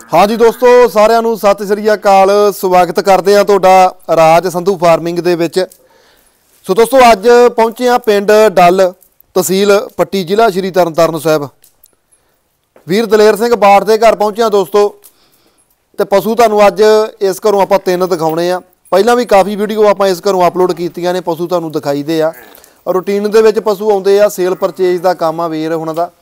हाँ जी दोस्तों सारिਆਂ ਨੂੰ ਸਤਿ ਸ੍ਰੀ ਅਕਾਲ ਸਵਾਗਤ ਕਰਦੇ ਆ ਤੁਹਾਡਾ ਰਾਜ ਸੰਧੂ ਫਾਰਮਿੰਗ ਦੇ ਵਿੱਚ। ਸੋ ਦੋਸਤੋ ਅੱਜ ਪਹੁੰਚੇ ਆ ਪਿੰਡ ਡੱਲ ਤਹਿਸੀਲ ਪੱਟੀ ਜ਼ਿਲ੍ਹਾ ਸ਼੍ਰੀ ਤਰਨਤਾਰਨ ਸਾਹਿਬ। ਵੀਰ ਦਲੇਰ ਸਿੰਘ ਬਾੜ ਦੇ ਘਰ ਪਹੁੰਚੇ ਆ ਦੋਸਤੋ ਤੇ ਪਸ਼ੂ ਤੁਹਾਨੂੰ ਅੱਜ ਇਸ ਘਰੋਂ ਆਪਾਂ ਤਿੰਨ ਦਿਖਾਉਣੇ ਆ। ਪਹਿਲਾਂ ਵੀ ਕਾਫੀ ਵੀਡੀਓ ਆਪਾਂ ਇਸ ਘਰੋਂ ਅਪਲੋਡ ਕੀਤੀਆਂ ਨੇ, ਪਸ਼ੂ ਤੁਹਾਨੂੰ ਦਿਖਾਈਦੇ ਆ। ਰੂਟੀਨ ਦੇ ਵਿੱਚ ਪਸ਼ੂ ਆਉਂਦੇ ਆ, ਸੇਲ ਪਰਚੇਜ ਦਾ ਕੰਮ ਆ ਵੀਰ ਹੁਣਾਂ ਦਾ।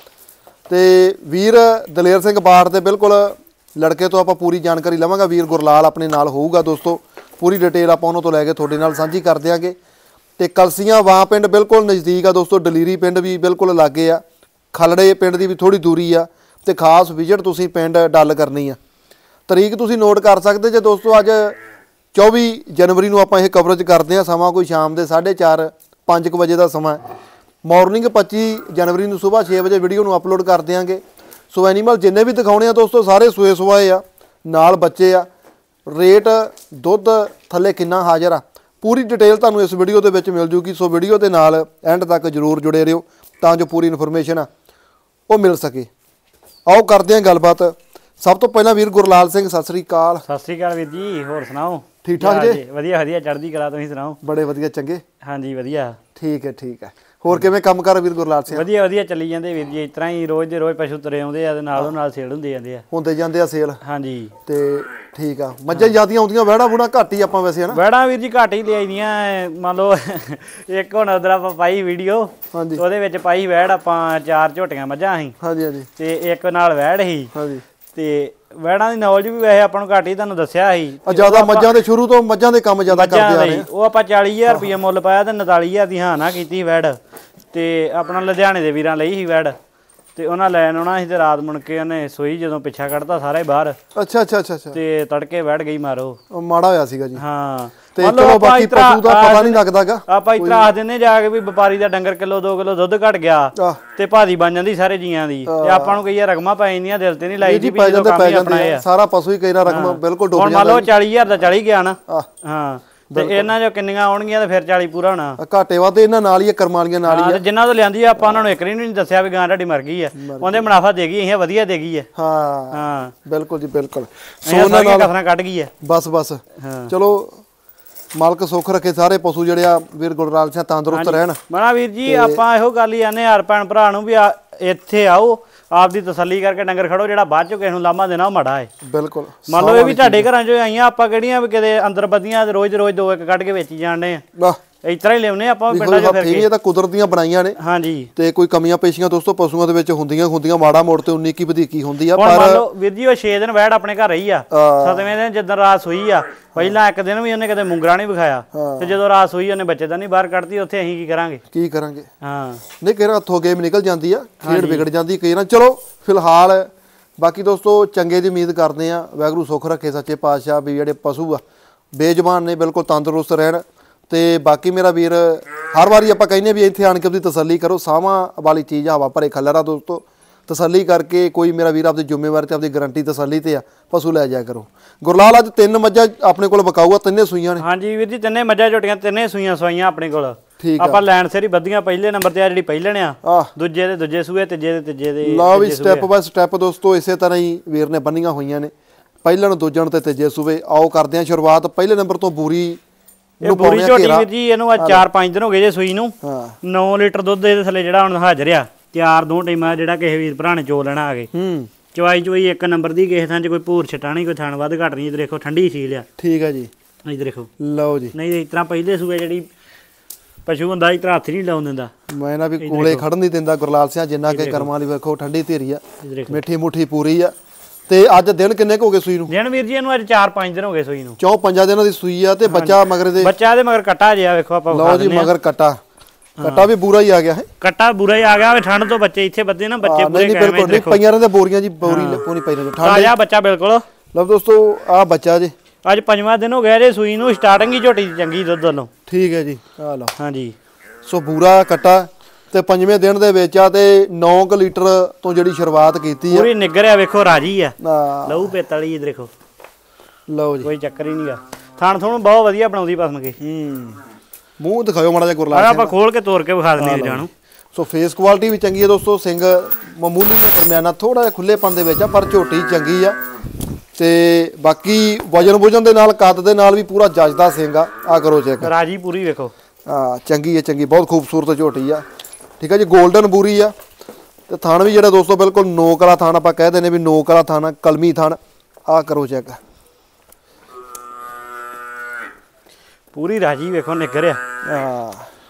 ਤੇ ਵੀਰ ਦਲੇਰ ਸਿੰਘ ਬਾੜ ਦੇ ਬਿਲਕੁਲ ਲੜਕੇ ਤੋਂ ਆਪਾਂ ਪੂਰੀ ਜਾਣਕਾਰੀ ਲਵਾਂਗਾ। ਵੀਰ ਗੁਰਲਾਲ ਆਪਣੇ ਨਾਲ ਹੋਊਗਾ ਦੋਸਤੋ, ਪੂਰੀ ਡਿਟੇਲ ਆਪਾਂ ਉਹਨਾਂ ਤੋਂ ਲੈ ਕੇ ਤੁਹਾਡੇ ਨਾਲ ਸਾਂਝੀ ਕਰ ਦਿਆਂਗੇ। ਤੇ ਕਲਸੀਆਂ ਵਾਂ ਪਿੰਡ ਬਿਲਕੁਲ ਨਜ਼ਦੀਕ ਆ ਦੋਸਤੋ, ਡਲੀਰੀ ਪਿੰਡ ਵੀ ਬਿਲਕੁਲ ਲਾਗੇ ਆ, ਖਲੜੇ ਪਿੰਡ ਦੀ ਵੀ ਥੋੜੀ ਦੂਰੀ ਆ। ਤੇ ਖਾਸ ਵਿਜ਼ਿਟ ਤੁਸੀਂ ਪਿੰਡ ਡੱਲ ਕਰਨੀ ਆ। ਤਰੀਕ ਤੁਸੀਂ ਨੋਟ ਕਰ ਸਕਦੇ ਜੇ ਦੋਸਤੋ, ਅੱਜ 24 ਜਨਵਰੀ ਨੂੰ ਆਪਾਂ ਇਹ ਕਵਰੇਜ ਕਰਦੇ ਆ। ਸਮਾਂ ਕੋਈ ਸ਼ਾਮ ਦੇ 4:30 5 ਵਜੇ ਦਾ ਸਮਾਂ। ਮਾਰਨਿੰਗ 25 ਜਨਵਰੀ ਨੂੰ ਸਵੇਰ 6 ਵਜੇ ਵੀਡੀਓ ਨੂੰ ਅਪਲੋਡ ਕਰ ਦਿਆਂਗੇ। ਸੋ ਐਨੀਮਲ ਜਿੰਨੇ ਵੀ ਦਿਖਾਉਣੇ ਆ ਦੋਸਤੋ ਸਾਰੇ ਸੂਏ ਸੁਆਏ ਆ, ਨਾਲ ਬੱਚੇ ਆ। ਰੇਟ ਦੁੱਧ ਥੱਲੇ ਕਿੰਨਾ ਹਾਜ਼ਰ ਆ, ਪੂਰੀ ਡਿਟੇਲ ਤੁਹਾਨੂੰ ਇਸ ਵੀਡੀਓ ਦੇ ਵਿੱਚ ਮਿਲ ਜੂਗੀ। ਸੋ ਵੀਡੀਓ ਦੇ ਨਾਲ ਐਂਡ ਤੱਕ ਜ਼ਰੂਰ ਜੁੜੇ ਰਹੋ ਤਾਂ ਜੋ ਪੂਰੀ ਇਨਫੋਰਮੇਸ਼ਨ ਆ ਉਹ ਮਿਲ ਸਕੇ। ਆਓ ਕਰਦੇ ਹਾਂ ਗੱਲਬਾਤ। ਸਭ ਤੋਂ ਪਹਿਲਾਂ ਵੀਰ ਗੁਰਲਾਲ ਸਿੰਘ ਸਤਿ ਸ੍ਰੀ ਅਕਾਲ। ਸਤਿ ਸ੍ਰੀ ਅਕਾਲ ਵੀਰ ਜੀ, ਹੋਰ ਸੁਣਾਓ? ਠੀਕ ਠਾਕ ਜੀ? ਵਧੀਆ ਵਧੀਆ, ਚੜ੍ਹਦੀ ਕਲਾ। ਤੁਸੀਂ ਸੁਣਾਓ? ਬੜੇ ਵਧੀਆ, ਚੰਗੇ। ਹਾਂਜੀ ਵਧੀਆ, ਠੀਕ ਹੈ ਠੀਕ ਹੈ। ਹੋਰ ਕਿਵੇਂ ਕੰਮ ਕਰ ਵੀਰ ਗੁਰਲਾਲ ਸਿੰਘ? ਵਧੀਆ ਵਧੀਆ ਚੱਲੀ ਜਾਂਦੇ ਵੀਰ ਜੀ। ਇਸ ਤਰ੍ਹਾਂ ਹੀ ਰੋਜ਼ ਦੇ ਰੋਜ਼ ਪਸ਼ੂ ਤੁਰੇ ਆਉਂਦੇ ਆ ਤੇ ਨਾਲੋਂ ਨਾਲ ਸੇਲ ਹੁੰਦੇ ਜਾਂਦੇ ਆ, ਹੁੰਦੇ ਜਾਂਦੇ ਆ ਸੇਲ। ਹਾਂਜੀ ਤੇ ਠੀਕ ਆ। ਮੱਝਾਂ ਜ਼ਿਆਦੀਆਂ ਆਉਂਦੀਆਂ, ਵਹਿੜਾ ਬੁਣਾ ਘੱਟ ਹੀ ਆਪਾਂ ਵੈਸੇ, ਹਨਾ? ਵਹਿੜਾਂ ਵੀਰ ਜੀ ਘੱਟ ਹੀ ਲਿਆਈਦੀਆਂ। ਮੰਨ ਲਓ ਇੱਕ ਹੁਣ ਉਧਰ ਆਪਾਂ ਪਾਈ ਵੀਡੀਓ, ਹਾਂਜੀ, ਉਹਦੇ ਵਿੱਚ ਪਾਈ ਵਹਿੜ ਆਪਾਂ 4 ਝੋਟੀਆਂ ਮੱਝਾਂ ਸੀ। ਹਾਂਜੀ ਹਾਂਜੀ। ਤੇ ਇੱਕ ਨਾਲ ਵਹਿੜ ਸੀ। ਹਾਂਜੀ। ਤੇ ਵਹਿੜਾਂ ਦੀ ਨੌਲੇਜ ਵੀ ਵੈਸੇ ਆਪਾਂ ਨੂੰ ਘੱਟ ਹੀ ਤੁਹਾਨੂੰ ਦੱਸਿਆ ਸੀ। ਜ਼ਿਆਦਾ ਮੱਝਾਂ ਦੇ ਸ਼ੁਰੂ ਤੋਂ ਮੱਝਾਂ ਦੇ ਕੰਮ ਜ਼ਿਆਦਾ ਕਰਦੇ ਆ ਰਹੇ। ਉਹ ਆਪਾਂ 40,000 ਰੁਪਏ ਮੁੱਲ ਪਾਇਆ ਤੇ 49,000 ਦੀ ਹਾਂ ਨਾ ਕੀਤੀ ਵਹਿੜ। ਤੇ ਆਪਣਾ ਲੁਧਿਆਣੇ ਦੇ ਵੀਰਾਂ ਲਈ ਸੀ ਵੈੜ, ਤੇ ਉਹਨਾਂ ਲੈਣ ਆਉਣਾ ਸੀ ਤੇ ਰਾਤ ਮੁੜ ਕੇ ਉਹਨੇ ਸੋਈ ਜਦੋਂ ਪਿੱਛਾ ਕੱਢਤਾ ਸਾਰੇ ਬਾਹਰ। ਅੱਛਾ ਅੱਛਾ ਅੱਛਾ ਅੱਛਾ। ਤੇ ਤੜਕੇ ਵੜ ਗਈ ਮਾਰੋ, ਮਾੜਾ ਹੋਇਆ ਸੀਗਾ ਜੀ। ਹਾਂ ਤੇ ਚਲੋ ਬਾਕੀ ਪਸ਼ੂ ਦਾ ਪਤਾ ਨਹੀਂ ਲੱਗਦਾਗਾ। ਆਪਾਂ ਇਤਰਾ ਆਖ ਦਿੰਨੇ ਜਾ ਕੇ ਵੀ ਵਪਾਰੀ ਦਾ ਡੰਗਰ ਕਿਲੋ 2 ਕਿਲੋ ਦੁੱਧ ਘਟ ਗਿਆ ਤੇ ਭਾਦੀ ਬਣ ਜਾਂਦੀ ਸਾਰੇ ਜੀਆਂ ਦੀ। ਤੇ ਆਪਾਂ ਨੂੰ ਕਈ ਰਕਮਾਂ ਪੈ ਜਾਂਦੀਆਂ, ਦਿਲ ਤੇ ਨਹੀਂ ਲਾਈ ਦੀ ਵੀ ਜਦੋਂ ਕੰਮ ਹੀ ਆਪਣਾ ਆ। ਸਾਰਾ ਪਸ਼ੂ ਹੀ ਕਈ ਨਾ ਰਕਮ ਬਿਲਕੁਲ ਡੁੱਬ ਜਾਂਦਾ। ਹੁਣ ਮੰਨ ਲਓ 40,000 ਦਾ 40 ਗਿਆ ਨਾ। ਹਾਂ, ਤੇ ਇਹਨਾਂ ਜੋ ਕਿੰਨੀਆਂ ਆਉਣਗੀਆਂ ਤੇ ਫਿਰ 40 ਪੂਰਾ ਹੋਣਾ। ਘਾਟੇ ਵਾਦੇ ਇਹਨਾਂ ਨਾਲ ਹੀ, ਕਰਮਾਂ ਵਾਲੀਆਂ ਨਾਲ ਹੀ। ਜਿੰਨਾਂ ਤੋਂ ਲਿਆਂਦੀ ਆਪਾਂ ਉਹਨਾਂ ਨੂੰ ਇੱਕ ਵਾਰੀ ਨਹੀਂ ਦੱਸਿਆ ਵੀ ਗਾਂ ਤੁਹਾਡੀ ਮਰ ਗਈ ਆ, ਉਹਦੇ ਮੁਨਾਫਾ ਦੇ ਗਈ, ਇਹ ਵਧੀਆ ਦੇ ਗਈ ਹੈ। ਹਾਂ ਹਾਂ ਬਿਲਕੁਲ ਜੀ ਬਿਲਕੁਲ। ਸੋ ਉਹਨਾਂ ਨਾਲ ਕਫਰਾਂ ਕੱਢ ਗਈ ਹੈ। ਬਸ ਬਸ ਚਲੋ ਮਾਲਕ ਸੁੱਖ ਰੱਖੇ ਸਾਰੇ ਪਸ਼ੂ ਜਿਹੜੇ ਆ ਵੀਰ ਗੁਰਲਾਲ ਸਿੰਘ ਤੰਦਰੁਸਤ ਰਹਿਣ। ਮਣਾ ਵੀਰ ਜੀ ਆਪਾਂ ਇਹੋ ਗੱਲ ਹੀ ਆਨੇ ਹਰ ਭੈਣ ਭਰਾ ਨੂੰ ਵੀ ਇੱਥੇ ਆਓ, ਆਪਦੀ ਤਸੱਲੀ ਕਰਕੇ ਡੰਗਰ ਖੜੋ। ਜਿਹੜਾ ਬਾਅਦ ਚੋਂ ਕਿਸੇ ਨੂੰ ਲਾਮਾ ਦੇਣਾ ਉਹ ਮਾੜਾ ਹੈ। ਬਿਲਕੁਲ। ਮੰਨ ਲਓ ਇਹ ਵੀ ਤੁਹਾਡੇ ਘਰਾਂ ਚੋਂ ਆਈਆਂ, ਆਪਾਂ ਕਿਹੜੀਆਂ ਵੀ ਕਿਤੇ ਅੰਦਰ ਬੱਦੀਆਂ ਰੋਜ਼ ਰੋਜ਼ 2-1 ਕੱਢ ਕੇ ਵੇਚੀ ਜਾਣੇ ਆ। ਇਸ ਤਰ੍ਹਾਂ ਹੀ ਲਿਆਉਨੇ ਆਪਾਂ ਪਿੰਡਾਂ 'ਚ ਫਿਰ ਕੇ। ਇਹ ਤਾਂ ਕੁਦਰਤ ਦੀਆਂ ਬਣਾਈਆਂ ਨੇ। ਹਾਂਜੀ। ਤੇ ਕੋਈ ਕਮੀਆਂ ਪੇਸ਼ੀਆਂ ਦੋਸਤੋ ਪਸ਼ੂਆਂ ਦੇ ਵਿੱਚ ਹੁੰਦੀਆਂ ਮਾੜਾ ਮੋੜ ਤੇ 19 ਕੀ ਵਧੀਕੀ ਹੁੰਦੀ ਆ। ਪਰ ਮੰਨ ਲਓ ਵੀਰ ਜੀ ਉਹ 6 ਦਿਨ ਵੈੜ ਆਪਣੇ ਘਰ ਰਹੀ ਆ। 7ਵੇਂ ਦਿਨ ਜਿੱਦਣ ਰਾਤ ਸੋਈ ਆ, ਪਹਿਲਾਂ ਇੱਕ ਦਿਨ ਵੀ ਉਹਨੇ ਕਦੇ ਮੁੰਗਰਾ ਨਹੀਂ ਵਿਖਾਇਆ। ਤੇ ਜਦੋਂ ਰਾਤ ਸੋਈ ਉਹਨੇ ਬੱਚੇ ਤਾਂ ਨਹੀਂ ਬਾਹਰ ਕੱਢਤੀ, ਉੱਥੇ ਅਸੀਂ ਕੀ ਕਰਾਂਗੇ? ਹਾਂ ਨਹੀਂ ਕਿਹੜਾ ਹੱਥੋਂ ਗੇਮ ਨਿਕਲ ਜਾਂਦੀ ਆ, ਖੇਡ ਵਿਗੜ ਜਾਂਦੀ ਕਈ ਨਾ। ਚਲੋ ਫਿਲਹਾਲ ਬਾਕੀ ਦੋਸਤੋ ਚੰਗੇ ਦੀ ਉਮੀਦ ਕਰਦੇ ਆ। ਵਾਹਿਗੁਰੂ ਸੁੱਖ ਰੱਖੇ ਸੱਚੇ ਪਾਤਸ਼ਾਹ ਵੀ ਜਿਹੜੇ ਪਸ਼ੂ ਆ ਬੇਜ਼ੁਬਾਨ ਨੇ, ਬਿਲਕੁਲ ਤੰਦਰੁਸਤ ਰਹਿਣ। ਤੇ ਬਾਕੀ ਮੇਰਾ ਵੀਰ ਹਰ ਵਾਰੀ ਆਪਾਂ ਕਹਿੰਦੇ ਵੀ ਇੱਥੇ ਆਣ ਕੇ ਆਪਦੀ ਤਸੱਲੀ ਕਰੋ। ਸਾਵਾਂ ਵਾਲੀ ਚੀਜ਼ ਹਵਾ ਭਰੇ ਖੱਲਰਾ ਦੋਸਤੋ, ਤਸੱਲੀ ਕਰਕੇ ਕੋਈ ਮੇਰਾ ਵੀਰ ਆਪਦੀ ਜ਼ਿੰਮੇਵਾਰੀ ਤੇ ਆਪਦੀ ਗਰੰਟੀ ਤਸੱਲੀ ਤੇ ਆ ਪਸ਼ੂ ਲੈ ਜਾਇਆ ਕਰੋ। ਗੁਰਲਾਲ ਅੱਜ 3 ਮੱਝਾਂ ਆਪਣੇ ਕੋਲ ਵਿਕਾਊ ਆ, ਤਿੰਨੇ ਸੂਈਆਂ ਨੇ। ਹਾਂਜੀ ਵੀਰ ਜੀ, ਤਿੰਨੇ ਮੱਝਾਂ ਝੋਟੀਆਂ ਤਿੰਨੇ ਸੂਈਆਂ ਸਵਾਈਆਂ ਆਪਣੇ ਕੋਲ। ਠੀਕ ਆਪਾਂ ਲੈਣ ਸਿਰ ਹੀ ਵਧੀਆਂ। ਪਹਿਲੇ ਨੰਬਰ ਤੇ ਆ ਜਿਹੜੀ ਪਹਿਲਣ ਆ, ਦੂਜੇ ਦੇ ਦੂਜੇ ਸੂਏ, ਤੀਜੇ ਦੇ ਤੀਜੇ ਦੇ। ਲਓ ਵੀ ਸਟੈਪ ਬਾਈ ਸਟੈਪ ਦੋਸਤੋ ਇਸੇ ਤਰ੍ਹਾਂ ਹੀ ਵੀਰ ਨੇ ਬੰਨੀਆਂ ਹੋਈਆਂ ਨੇ, ਪਹਿਲਣ ਦੂਜਣ ਤੇ ਤੀਜੇ ਸੂਏ। ਆਓ ਕਰਦੇ ਆ ਸ਼ੁਰੂਆਤ ਪਹਿਲੇ ਨੰਬਰ ਤੋਂ। ਬੂਰੀ ਬੂਰੀ ਝੋਟੀ ਵੀਰ ਜੀ ਇਹਨੂੰ ਅੱਜ 4-5 ਦਿਨ ਹੋ ਗਏ ਜੇ ਸੂਈ ਨੂੰ। 9 ਲੀਟਰ ਦੁੱਧ ਇਹਦੇ ਥੱਲੇ ਜਿਹੜਾ ਹੁਣ ਹਾਜ਼ਰ ਆ। ਤਿਆਰ 2 ਟਾਈਮਾਂ ਜਿਹੜਾ ਕਿਸੇ ਵੀਰ ਭਰਾ ਨੇ ਚੋ ਲੈਣਾ ਆ ਕੇ। ਚਵਾਈ ਇੱਕ ਨੰਬਰ ਦੀ, ਕਿਸੇ ਥਾਂ 'ਚ ਕੋਈ ਭੂਰ ਛਟਾ ਨਹੀਂ, ਕੋਈ ਥਣ ਵੱਧ ਘੱਟ ਨਹੀਂ। ਇੱਧਰ ਦੇਖੋ ਠੰਡੀ ਸੀਲ ਆ। ਠੀਕ ਆ ਜੀ। ਇੱਧਰ ਦੇਖੋ। ਲਓ ਜੀ। ਨਹੀਂ ਇਸ ਤਰ੍ਹਾਂ ਪਹਿਲੇ ਸੂਏ ਜਿਹੜੀ ਪਸ਼ੂ ਹੁੰਦਾ ਇਸ ਤਰ੍ਹਾਂ ਹੱਥ ਨਹੀਂ ਲਾਉਣ ਦਿੰਦਾ। ਮੈਂ ਨਾ ਵੀ ਕੋਲੇ ਖੜਨ ਨਹੀਂ ਦਿੰਦਾ ਗੁਰਲਾਲ ਸਿੰਘ, ਜਿੰਨਾ ਕਿ ਕਰਮਾਂ ਵਾਲੀ। ਵੇਖੋ ਠੰਡੀ ਧੀਰੀ ਆ, ਮਿੱਠੀ ਮੁੱਠੀ ਪੂਰੀ ਆ। ਤੇ ਅੱਜ ਦਿਨ ਕਿੰਨੇ ਕੁ ਹੋ ਗਏ ਸੂਈ ਨੂੰ? ਦਿਨ ਵੀਰ ਜੀ ਇਹਨੂੰ ਅੱਜ 4-5 ਦਿਨ ਹੋ ਗਏ ਸੂਈ ਨੂੰ। 4-5 ਦਿਨਾਂ ਦੀ ਸੂਈ ਆ। ਤੇ ਬੱਚਾ ਮਗਰ ਦੇ, ਬੱਚਾ ਦੇ ਮਗਰ ਕੱਟਾ ਜਿਆ ਵੇਖੋ ਆਪਾਂ। ਲਓ ਜੀ ਮਗਰ ਕੱਟਾ ਵੀ ਬੂਰਾ ਹੀ ਆ ਗਿਆ ਹੈ। ਕੱਟਾ ਬੂਰਾ ਹੀ ਆ ਗਿਆ। ਠੰਡ ਤੋਂ ਬੱਚੇ ਇੱਥੇ ਬੱਦੇ ਨਾ, ਬੱਚੇ ਪੂਰੇ ਬਿਲਕੁਲ ਨਹੀਂ ਪਈਆਂ ਰਹਿੰਦੇ ਬੋਰੀਆਂ ਜੀ, ਬੋਰੀ ਲੱਪੋ ਨਹੀਂ ਪਈ ਰਹਿੰਦੇ। ਠੰਡ ਆ ਬੱਚਾ ਬਿਲਕੁਲ। ਲਓ ਦੋਸਤੋ ਆ ਬੱਚਾ ਜੀ ਅੱਜ 5ਵਾਂ ਦਿਨ ਹੋ ਗਿਆ ਜੇ ਸੂਈ ਨੂੰ। ਸਟਾਰਟਿੰਗ ਹੀ ਝੋਟੀ ਚੰਗੀ ਦੁੱਧ ਵੱਲੋਂ। ਠੀਕ ਹੈ ਜੀ। ਆ ਲਓ। ਹਾਂਜੀ। ਸੋ ਬੂਰਾ ਕੱਟਾ ਤੇ 5ਵੇਂ ਦਿਨ ਦੇ ਵਿੱਚ ਆ ਤੇ 9 ਲੀਟਰ ਤੋਂ ਜਿਹੜੀ ਸ਼ੁਰੂਆਤ ਕੀਤੀ ਆ। ਪੂਰੀ ਨਿੱਗਰ ਆ ਵੇਖੋ, ਰਾਜੀ ਆ। ਲਹੂ ਪੇਤਲੀ ਦੇਖੋ। ਲਓ ਜੀ, ਕੋਈ ਚੱਕਰ ਹੀ ਨਹੀਂਗਾ। ਥਣ ਥਣ ਬਹੁਤ ਵਧੀਆ ਬਣਾਉਂਦੀ ਪਸਮ ਕੇ। ਮੂੰਹ ਦਿਖਾਓ ਮਾੜਾ ਜਿਹਾ ਗੁਰਲਾਲ ਸਿੰਘ। ਆਪਾਂ ਖੋਲ ਕੇ ਤੋੜ ਕੇ ਵਿਖਾ ਦਿੰਦੇ ਵੀਰਾਂ ਨੂੰ। ਸੋ ਫੇਸ ਕੁਆਲਿਟੀ ਵੀ ਚੰਗੀ ਹੈ ਦੋਸਤੋ। ਸਿੰਘ ਮਾਮੂਲੀ ਜਿਹਾ ਦਰਮਿਆਨਾ, ਥੋੜਾ ਜਿਹਾ ਖੁੱਲੇਪਨ ਦੇ ਵਿੱਚ ਆ, ਪਰ ਝੋਟੀ ਚੰਗੀ ਆ। ਤੇ ਬਾਕੀ ਵਜਨ ਦੇ ਨਾਲ ਕੱਦ ਦੇ ਨਾਲ ਵੀ ਪੂਰਾ ਜੱਜਦਾ ਸਿੰਘ ਆ ਕਰੋ ਚੈੱਕ। ਰਾਜੀ ਪੂਰੀ ਵੇਖੋ। ਹਾਂ ਚੰਗੀ ਹੈ ਚੰਗੀ, ਬਹੁਤ ਖੂਬਸੂਰਤ ਝੋਟੀ ਆ। ਠੀਕ ਆ ਜੀ, 골ਡਨ ਬੂਰੀ ਆ ਤੇ ਥਣ ਵੀ ਜਿਹੜਾ ਦੋਸਤੋ ਬਿਲਕੁਲ ਨੋਕ ਵਾਲਾ ਥਣ, ਆਪਾਂ ਕਹਿ ਦਿੰਦੇ ਵੀ ਨੋਕ ਵਾਲਾ ਥਣ, ਕਲਮੀ ਥਣ। ਆ ਕਰੋ ਚੈੱਕ, ਪੂਰੀ ਰਾਜੀ ਵੇਖੋ ਨਿੱਗਰ ਆ। ਹਾਂ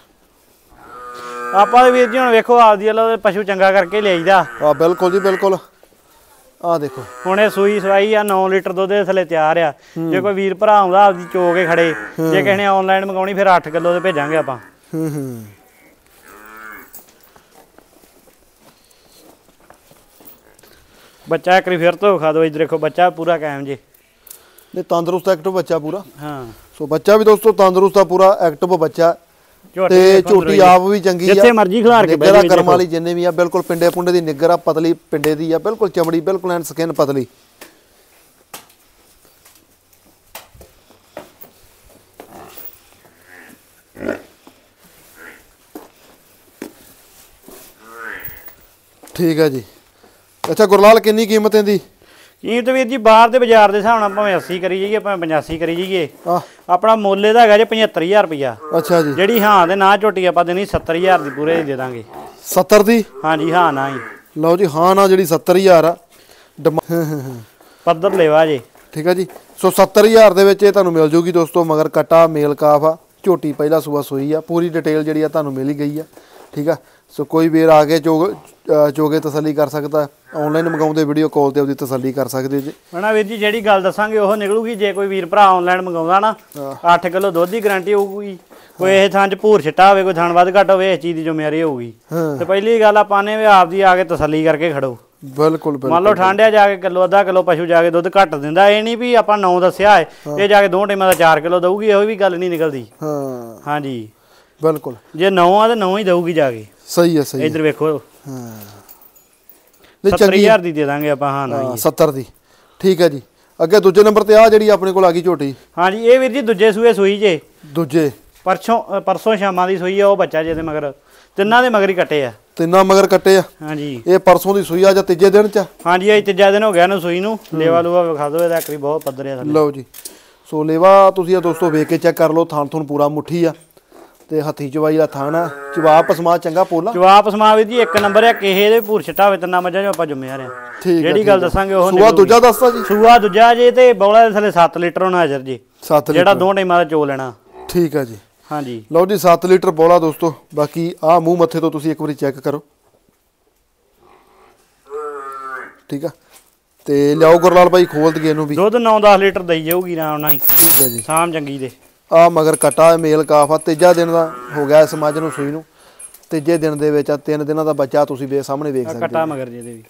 ਆਪਾਂ ਵੀਰ ਜੀ ਹੁਣ ਵੇਖੋ ਆਪਦੀ ਵੱਲੋਂ ਪਸ਼ੂ ਚੰਗਾ ਕਰਕੇ ਲਿਆਈਦਾ। ਹਾਂ ਬਿਲਕੁਲ ਜੀ ਬਿਲਕੁਲ। ਆ ਦੇਖੋ ਹੁਣ ਇਹ ਸੂਈ ਸਵਾਈ ਆ, 9 ਲੀਟਰ ਦੁੱਧ ਦੇ ਥੱਲੇ ਤਿਆਰ ਆ। ਜੇ ਕੋਈ ਵੀਰ ਭਰਾ ਆਉਂਦਾ ਆਪਦੀ ਚੋ ਕੇ ਖੜੇ, ਜੇ ਕਿਸੇ ਨੇ ਆਨਲਾਈਨ ਮੰਗਾਉਣੀ ਫਿਰ 8 ਕਿਲੋ ਦੇ ਭੇਜਾਂਗੇ ਆਪਾਂ। ਬੱਚਾ ਇੱਕ ਵਾਰੀ ਫਿਰ ਤੋਂ ਵਿਖਾ ਦਿਓ। ਇੱਧਰ ਦੇਖੋ ਬੱਚਾ ਪੂਰਾ ਕਾਇਮ ਜੇ, ਨੇ ਤੰਦਰੁਸਤ ਐਕਟਿਵ ਬੱਚਾ ਪੂਰਾ। ਹਾਂ ਸੋ ਬੱਚਾ ਵੀ ਦੋਸਤੋ ਤੰਦਰੁਸਤ ਆ, ਪੂਰਾ ਐਕਟਿਵ ਬੱਚਾ। ਤੇ ਝੋਟੀ ਆਪ ਵੀ ਚੰਗੀ ਆ, ਜਿੱਥੇ ਮਰਜੀ ਖਿਲਾਰ ਕੇ ਬੈਠੇ ਕਰਮ ਵਾਲੀ ਜਿੰਨੇ ਵੀ ਆ, ਬਿਲਕੁਲ ਪਿੰਡੇ ਪੁੰਡੇ ਦੀ ਨਿੱਗਰ ਆ, ਪਤਲੀ ਪਿੰਡੇ ਦੀ ਆ, ਬਿਲਕੁਲ ਚਮੜੀ ਬਿਲਕੁਲ ਐਨ ਸਕਿਨ ਪਤਲੀ। ਠੀਕ ਹੈ ਜੀ। ਅੱਛਾ ਗੁਰਲਾਲ, ਕਿੰਨੀ ਕੀਮਤ ਇਹਦੀ? ਕੀਮਤ ਵੀਰ ਜੀ ਬਾਹਰ ਦੇ ਬਾਜ਼ਾਰ ਦੇ ਹਿਸਾਬ ਨਾਲ ਭਾਵੇਂ 80 ਕਰੀ ਜਾਈਏ ਭਾਵੇਂ 85 ਕਰੀ ਜਾਈਏ, ਆਪਣਾ ਮੁੱਲ ਇਹਦਾ ਹੈਗਾ ਜੇ 75000 ਰੁਪਇਆ। ਅੱਛਾ ਜੀ। ਜਿਹੜੀ ਹਾਂ ਦੇ ਨਾ ਝੋਟੀ ਆਪਾਂ ਦੇਣੀ 70000 ਦੀ ਪੂਰੇ ਦੇ ਦਾਂਗੇ। 70 ਦੀ? ਹਾਂਜੀ ਹਾਂ ਨਾ ਹੀ। ਲਓ ਜੀ ਹਾਂ ਨਾ ਜਿਹੜੀ 70000 ਆ ਪੱਧਰ ਲੈਵਾ ਜੇ। ਠੀਕ ਹੈ ਜੀ। ਸੋ 70000 ਦੇ ਵਿੱਚ ਇਹ ਤੁਹਾਨੂੰ ਮਿਲ ਜੂਗੀ ਦੋਸਤੋ। ਮਗਰ ਕਟਾ ਮੇਲ ਕਾਫ ਆ, ਝੋਟੀ ਪਹਿਲਾ ਸੂਆ ਸੋਈ ਆ, ਪੂਰੀ ਡਿਟੇਲ ਜਿਹੜੀ ਆ ਤੁਹਾਨੂੰ ਮਿਲ ਹੀ ਗਈ ਆ। ਠੀਕ ਆ। ਸੋ ਕੋਈ ਵੀਰ ਆ ਕੇ ਚੋਗੇ ਤਸੱਲੀ ਕਰ ਸਕਦਾ, ਆਨਲਾਈਨ ਮੰਗਾਉਂਦੇ ਵੀਡੀਓ ਕਾਲ ਤੇ ਉਹਦੀ ਤਸੱਲੀ ਕਰ ਸਕਦੇ ਜੀ। ਹਣਾ ਵੀਰ ਜੀ ਜਿਹੜੀ ਗੱਲ ਦੱਸਾਂਗੇ ਉਹ ਨਿਕਲੂਗੀ। ਜੇ ਕੋਈ ਵੀਰ ਭਰਾ ਆਨਲਾਈਨ ਮੰਗਾਉਂਦਾ ਨਾ, 8 ਕਿਲੋ ਦੁੱਧ ਦੀ ਗਾਰੰਟੀ ਹੋਊਗੀ। ਕੋਈ ਇਹ ਥਾਂ 'ਚ ਭੂਰ ਛਿੱਟਾ ਹੋਵੇ, ਕੋਈ ਥਣ ਵੱਧ ਘੱਟ ਹੋਵੇ, ਇਸ ਚੀਜ਼ ਦੀ ਜ਼ਿੰਮੇਵਾਰੀ ਹੋਊਗੀ। ਤੇ ਪਹਿਲੀ ਗੱਲ ਆਪਾਂ ਨੇ ਵੀ ਆਪਦੀ ਆ ਕੇ ਤਸੱਲੀ ਕਰਕੇ ਖੜੋ। ਬਿਲਕੁਲ ਮੰਨ ਲਓ ਠੰਡਿਆ ਜਾ ਕੇ ਕਿਲੋ ਅੱਧਾ ਕਿਲੋ ਪਸ਼ੂ ਜਾ ਕੇ ਦੁੱਧ ਘੱਟ ਦਿੰਦਾ, ਇਹ ਨਹੀਂ ਵੀ ਆਪਾਂ 9 ਦੱਸਿਆ ਹੈ ਇਹ ਜਾ ਕੇ 2 ਟਾਈਮਾਂ ਦਾ 4 ਕਿਲੋ ਦਊਗੀ, ਇਹੋ ਵੀ ਗੱਲ ਨਹੀਂ ਨਿਕਲਦੀ। ਹਾਂ ਹਾਂਜੀ ਬਿਲਕੁਲ। ਜੇ 9 ਆ ਤੇ 9 ਹੀ ਦਊਗੀ ਜਾ ਕੇ। ਸਹੀ ਹੈ ਸਹੀ। ਇੱਧਰ ਵੇਖੋ। ਹਾਂ 70000 ਦੀ ਦੇ ਦਾਂਗੇ ਆਪਾਂ। ਹਾਂ ਨਾ 70 ਦੀ। ਠੀਕ ਹੈ ਜੀ। ਅੱਗੇ ਦੂਜੇ ਨੰਬਰ ਤੇ ਆ ਜਿਹੜੀ ਆਪਣੇ ਕੋਲ ਆ ਗਈ ਝੋਟੀ। ਹਾਂਜੀ ਇਹ ਵੀਰ ਜੀ ਦੂਜੇ ਸੂਏ ਸੂਈ ਜੇ। ਦੂਜੇ ਪਰਸੋਂ ਸ਼ਾਮਾਂ ਦੀ ਸੂਈ ਆ। ਉਹ ਬੱਚਾ ਜਿਹਦੇ ਮਗਰ ਤਿੰਨਾਂ ਦੇ ਮਗਰ ਹੀ ਕੱਟੇ ਆ। ਤਿੰਨਾਂ ਮਗਰ ਕੱਟੇ ਆ? ਹਾਂਜੀ। ਇਹ ਪਰਸੋਂ ਦੀ ਸੂਈ ਆ ਜਾਂ ਤੀਜੇ ਦਿਨ ਚ? ਹਾਂਜੀ ਇਹ ਤੀਜਾ ਦਿਨ ਹੋ ਗਿਆ ਇਹਨੂੰ ਸੂਈ ਨੂੰ। ਲੇਵਾ ਲੂਆ ਵਿਖਾ ਦਿਓ ਇਹਦਾ, ਇੱਕ ਬਹੁਤ ਪੱਧਰ ਆ। ਲਓ ਜੀ। ਸੋ ਲੇਵਾ ਤੁਸੀਂ ਆ ਦੋਸਤੋ ਵੇਖ ਕੇ ਚੈੱਕ ਕਰ ਲਓ। ਥਣ ਥੁਣ ਪੂਰਾ ਮੁੱਠੀ ਆ ਤੇ ਹੱਥੀ ਚਵਾਈ ਦਾ ਥਣ ਆ। ਚਵਾਪ ਪਸਮਾ ਚੰਗਾ ਪੋਲਾ। ਚਵਾਪ ਪਸਮਾ ਵੀਰ ਜੀ ਇੱਕ ਨੰਬਰ ਆ। ਕਿਸੇ ਦੇ ਭੂਰ ਛਿੱਟਾ ਹੋਵੇ ਤਿੰਨਾਂ ਮੱਝਾਂ ਜੋ ਆਪਾਂ ਜ਼ਿੰਮੇਵਾਰ ਆ। ਜਿਹੜੀ ਗੱਲ ਦੱਸਾਂਗੇ ਉਹ ਸੂਆ ਦੂਜਾ ਦੱਸਦਾ ਜੀ? ਸੂਆ ਦੂਜਾ ਜੇ ਤੇ ਬੌਲਾ ਦੇ ਥੱਲੇ 7 ਲੀਟਰ ਹੋਣਾ ਹਾਜ਼ਰ ਜੀ, 7 ਲੀਟਰ ਜਿਹੜਾ 2 ਟਾਈਮਾਂ ਦਾ ਚੋ ਲੈਣਾ। ਠੀਕ ਹੈ ਜੀ। ਹਾਂਜੀ ਲਓ ਜੀ 7 ਲੀਟਰ ਬੌਲਾ ਦੋਸਤੋ। ਬਾਕੀ ਆਹ ਮੂੰਹ ਮੱਥੇ ਤੋਂ ਤੁਸੀਂ ਇੱਕ ਵਾਰੀ ਚੈੱਕ ਕਰੋ। ਠੀਕ ਆ। ਤੇ ਲਿਆਓ ਗੁਰਲਾਲ ਭਾਈ ਖੋਲ ਦਈਏ ਇਹਨੂੰ ਵੀ। ਦੁੱਧ 9-10 ਲੀਟਰ ਦਈ ਜਾਊਗੀ ਆਰਾਮ ਨਾਲ ਹੀ। ਠੀਕ ਹੈ ਜੀ। ਸ਼ਾਮ ਚੰਗੀ ਦੇ। ਆ ਮਗਰ ਕਟਾ ਮੇਲ ਕਾਫ ਆ। ਤੀਜਾ ਦਿਨ ਦਾ ਹੋ ਗਿਆ ਇਸ ਮੱਝ ਨੂੰ ਸੂਈ ਨੂੰ। ਤੀਜੇ ਦਿਨ ਦੇ ਵਿੱਚ ਆ 3 ਦਿਨਾਂ ਦਾ ਬੱਚਾ ਤੁਸੀਂ ਸਾਹਮਣੇ ਵੇਖ ਸਕਦੇ ਹੋ। ਕਟਾ ਮਗਰ ਜਿਹਦੇ ਵੀ।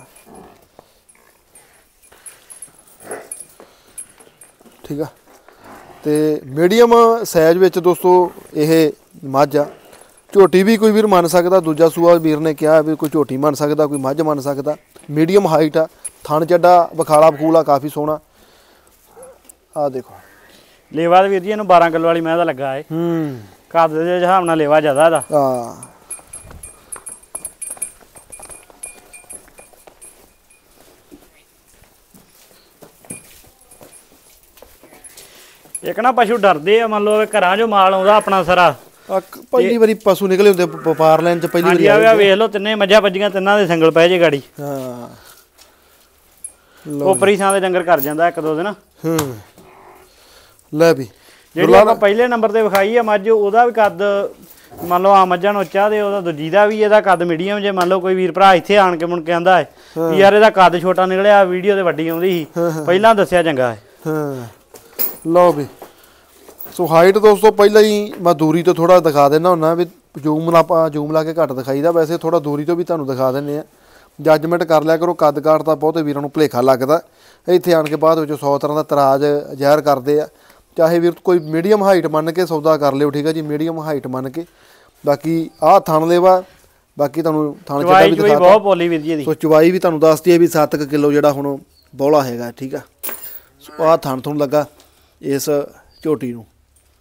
ਠੀਕ ਆ। ਤੇ ਮੀਡੀਅਮ ਸਾਈਜ਼ ਵਿੱਚ ਦੋਸਤੋ ਇਹ ਮੱਝ ਆ। ਝੋਟੀ ਵੀ ਕੋਈ ਵੀਰ ਮੰਨ ਸਕਦਾ। ਦੂਜਾ ਸੂਆ ਵੀਰ ਨੇ ਕਿਹਾ ਵੀ ਕੋਈ ਝੋਟੀ ਮੰਨ ਸਕਦਾ, ਕੋਈ ਮੱਝ ਮੰਨ ਸਕਦਾ। ਮੀਡੀਅਮ ਹਾਈਟ ਆ। ਥਣ ਚੱਡਾ ਵਿਖਾਲਾ ਬਖੂਲਾ ਕਾਫੀ ਸੋਹਣਾ। ਆ ਦੇਖੋ ਲੇਵਾ ਦੇ ਵੀਰ ਜੀ ਇਹਨੂੰ 12 ਕਿਲੋ ਵਾਲੀ ਮੈਂ ਦਾ ਲੱਗਾ ਏ। ਘਰ ਦੇ ਹਿਸਾਬ ਨਾਲ ਲੇਵਾ ਜ਼ਿਆਦਾ ਇਹਦਾ। ਹਾਂ ਇੱਕ ਨਾ ਪਸ਼ੂ ਡਰਦੇ ਆ। ਮੰਨ ਲਓ ਘਰਾਂ 'ਚੋਂ ਮਾਲ ਆਉਂਦਾ ਆਪਣਾ ਸਾਰਾ। ਪਹਿਲੀ ਵਾਰੀ ਪਸ਼ੂ ਨਿਕਲੇ ਹੁੰਦੇ ਵਪਾਰ ਲੈਣ ਚ। ਪਹਿਲੀ ਵਾਰੀ ਆ ਵੇਖ ਲਓ ਤਿੰਨੇ ਮੱਝਾਂ ਵੱਜੀਆਂ, ਤਿੰਨਾਂ ਦੇ ਸੰਗਲ ਪਏ ਜੇ ਗਾੜੀ। ਹਾਂ ਉਪਰੀ ਥਾਂ ਦੇ ਡੰਗਰ ਕਰ ਜਾਂਦਾ 1-2 ਦਿਨ। ਲੈ ਵੀ ਜਿਹੜੀ ਆਪਾਂ ਪਹਿਲੇ ਨੰਬਰ ਤੇ ਵਿਖਾਈ ਆ ਮੱਝ, ਉਹਦਾ ਵੀ ਕੱਦ ਮੰਨ ਲਓ ਆ ਮੱਝਾਂ ਨੂੰ ਉੱਚਾ ਤੇ ਉਹਦਾ ਦੂਜੀ ਦਾ ਵੀ ਇਹਦਾ ਕੱਦ ਮੀਡੀਅਮ। ਜੇ ਮੰਨ ਲਓ ਕੋਈ ਵੀਰ ਭਰਾ ਇੱਥੇ ਆਣ ਕੇ ਮੁੜ ਕੇ ਆਂਦਾ ਹੈ ਵੀ ਯਾਰ ਇਹਦਾ ਕੱਦ ਛੋਟਾ ਨਿਕਲਿਆ, ਵੀਡੀਓ ਤੇ ਵੱਡੀ ਆਉਂਦੀ ਸੀ, ਪਹਿਲਾਂ ਦੱਸਿਆ ਚੰਗਾ ਹੈ। ਹਾਂ ਲਓ ਵੀ। ਸੋ ਹਾਈਟ ਦੋਸਤੋ ਪਹਿਲਾਂ ਹੀ ਮੈਂ ਦੂਰੀ ਤੋਂ ਥੋੜਾ ਦਿਖਾ ਦਿੰਦਾ ਹੁੰਦਾ ਵੀ ਜ਼ੂਮ ਆਪਾਂ ਜ਼ੂਮ ਲਾ ਕੇ ਘੱਟ ਦਿਖਾਈਦਾ। ਵੈਸੇ ਥੋੜਾ ਦੂਰੀ ਤੋਂ ਵੀ ਤੁਹਾਨੂੰ ਦਿਖਾ ਦਿੰਦੇ ਆ। ਜੱਜਮੈਂਟ ਕਰ ਲਿਆ ਕਰੋ। ਕੱਦ ਕਾਠ ਤਾਂ ਬਹੁਤੇ ਵੀਰਾਂ ਨੂੰ ਭੁਲੇਖਾ ਲੱਗਦਾ। ਇੱਥੇ ਆਣ ਕੇ ਬਾਅਦ ਵਿੱਚ 100 ਤਰ੍ਹਾਂ ਦਾ ਤਰਾਜ ਜ਼ਾਹਿਰ ਕਰਦੇ ਆ। ਚਾਹੇ ਵੀਰ ਕੋਈ ਮੀਡੀਅਮ ਹਾਈਟ ਮੰਨ ਕੇ ਸੌਦਾ ਕਰ ਲਿਓ। ਠੀਕ ਹੈ ਜੀ। ਮੀਡੀਅਮ ਹਾਈਟ ਮੰਨ ਕੇ। ਬਾਕੀ ਆਹ ਥਣ ਲੇਵਾ। ਬਾਕੀ ਤੁਹਾਨੂੰ ਥਣ ਚੱਡਾ ਵੀ ਦਿਖਾ ਬਹੁਤ ਪੋਲੀ ਵੀਰ ਜੀ ਇਹਦੀ। ਸੋ ਚਵਾਈ ਵੀ ਤੁਹਾਨੂੰ ਦੱਸਦੀ ਹੈ ਵੀ 7 ਕਿਲੋ ਜਿਹੜਾ ਹੁਣ ਬੌਲਾ ਹੈਗਾ। ਠੀਕ ਆ। ਸੋ ਆਹ ਥਣ ਤੁਹਾਨੂੰ ਲੱਗਾ ਇਸ ਝੋਟੀ ਨੂੰ।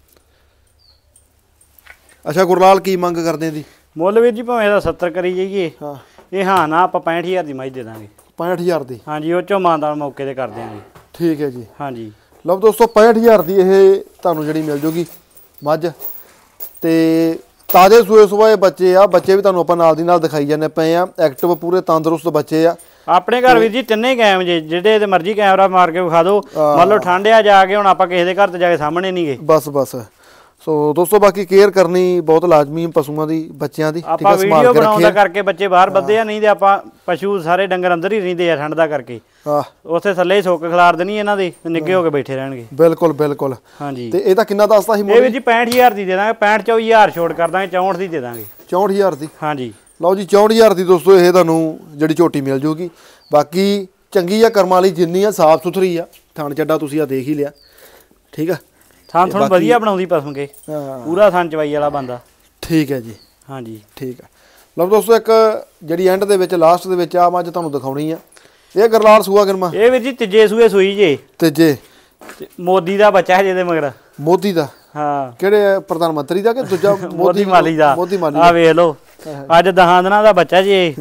ਅੱਛਾ ਗੁਰਲਾਲ ਕੀ ਮੰਗ ਕਰਦੇ ਆ ਦੀ? ਮੁੱਲ ਵੀਰ ਜੀ ਭਾਵੇਂ ਇਹਦਾ 70 ਕਰੀ ਜਾਈਏ। ਹਾਂ ਇਹ ਹਾਂ ਨਾ ਆਪਾਂ 65000 ਦੀ ਮੱਝ ਦੇ ਦਾਂਗੇ। 65000 ਦੀ? ਹਾਂਜੀ ਉਹ ਚੋਂ ਮਾਨਦਾਨ ਮੌਕੇ ਤੇ ਕਰ ਦਿਆਂਗੇ। ਠੀਕ ਹੈ ਜੀ। ਹਾਂਜੀ ਲਓ ਦੋਸਤੋ 65000 ਦੀ ਇਹ ਤੁਹਾਨੂੰ ਜਿਹੜੀ ਮਿਲ ਜੂਗੀ ਮੱਝ। ਤੇ ਤਾਜ਼ੇ ਸੂਏ ਸੁਬਾਹ ਬੱਚੇ ਆ, ਬੱਚੇ ਵੀ ਤੁਹਾਨੂੰ ਆਪਾਂ ਨਾਲ ਦੀ ਨਾਲ ਦਿਖਾਈ ਜਾਂਦੇ ਪਏ ਆ। ਐਕਟਿਵ ਪੂਰੇ ਤੰਦਰੁਸਤ ਬੱਚੇ ਆ ਆਪਣੇ ਘਰ ਵੀਰ ਜੀ ਤਿੰਨੇ ਕਾਇਮ ਜੇ, ਜਿਹੜੇ ਤੇ ਮਰਜ਼ੀ ਕੈਮਰਾ ਮਾਰ ਕੇ ਵਿਖਾ ਦਿਓ। ਮੰਨ ਲਓ ਠੰਡਿਆ ਜਾ ਕੇ ਹੁਣ ਆਪਾਂ ਕਿਸੇ ਦੇ ਘਰ ਤੇ ਜਾ ਕੇ ਸਾਹਮਣੇ ਨਹੀਂ ਗਏ। ਬਸ ਸੋ ਦੋਸਤੋ ਬਾਕੀ ਕੇਅਰ ਕਰਨੀ ਬਹੁਤ ਲਾਜ਼ਮੀ ਪਸ਼ੂਆਂ ਦੀ, ਬੱਚਿਆਂ ਦੀ। ਆਪਾਂ ਵੀਡੀਓ ਬਣਾਉਂਦਾ ਕਰਕੇ ਬੱਚੇ ਬਾਹਰ ਵੱਧੇ ਆ, ਨਹੀਂ ਤੇ ਆਪਾਂ ਪਸ਼ੂ ਸਾਰੇ ਡੰਗਰ ਅੰਦਰ ਹੀ ਰਹਿੰਦੇ ਆ ਠੰਡ ਦਾ ਕਰਕੇ। ਉੱਥੇ ਥੱਲੇ ਹੀ ਸੁੱਕ ਖਿਲਾਰ ਦੇਣੀ ਇਹਨਾਂ ਦੇ, ਨਿੱਗੇ ਹੋ ਕੇ ਬੈਠੇ ਰਹਿਣਗੇ। ਬਿਲਕੁਲ ਹਾਂਜੀ। ਤੇ ਇਹਦਾ ਕਿੰਨਾ ਦੱਸਦਾ ਸੀ ਇਹ ਵੀ ਜੀ 65000 ਦੀ ਦੇ ਦਾਂਗੇ, 64,000 ਛੋੜ ਕਰ ਦਾਂਗੇ, 64 ਦੀ ਦੇ ਦਾਂਗੇ। 64,000 ਦੀ। ਹਾਂਜੀ ਲਓ ਜੀ 64,000 ਦੀ ਦੋਸਤੋ ਇਹ ਤੁਹਾਨੂੰ ਜਿਹੜੀ ਝੋਟੀ ਮਿਲ ਜੂਗੀ। ਬਾਕੀ ਚੰਗੀ ਆ ਕਰਮਾਂ ਵਾਲੀ, ਜਿੰਨੀ ਆ ਸਾਫ ਸੁਥਰੀ ਆ। ਥਣ ਚੱਡਾ ਤੁਸੀਂ ਆ ਦੇਖ ਹੀ ਲਿਆ, ਠੀਕ ਆ। ਥਾਂ ਤੁਹਾਨੂੰ ਵਧੀਆ ਬਣਾਉਂਦੀ ਪਸਮ ਕੇ, ਪੂਰਾ ਥਣ ਚਵਾਈ ਵਾਲਾ ਬੰਦਾ। ਠੀਕ ਹੈ ਜੀ। ਹਾਂਜੀ ਠੀਕ ਆ। ਲਓ ਦੋਸਤੋ ਇੱਕ ਜਿਹੜੀ ਐਂਡ ਦੇ ਵਿੱਚ ਲਾਸਟ ਦੇ ਵਿੱਚ ਆ ਮੱਝ ਤੁਹਾਨੂੰ ਦਿਖਾਉਣੀ ਆ। ਇਹ ਗਰਲਾਲ ਸੂਆ ਕਿਰਮਾ, ਇਹ ਵੀ ਜੀ ਤੀਜੇ ਸੂਏ ਸੂਈ ਜੇ। ਤੀਜੇ ਮੋਦੀ ਦਾ ਬੱਚਾ ਹੈ ਜਿਹਦੇ ਮਗਰ। ਮੋਦੀ ਦਾ? ਹਾਂ। ਕਿਹੜੇ ਪ੍ਰਧਾਨ ਮੰਤਰੀ ਦਾ ਕਿ ਦੂਜਾ? ਮੋਦੀ ਮਾਲੀ ਦਾ। ਮੋਦੀ ਮਾਲੀ ਆ ਵੇਖ ਲਓ, ਅੱਜ 10 ਦਿਨਾਂ ਦਾ ਬੱਚਾ ਜੀ।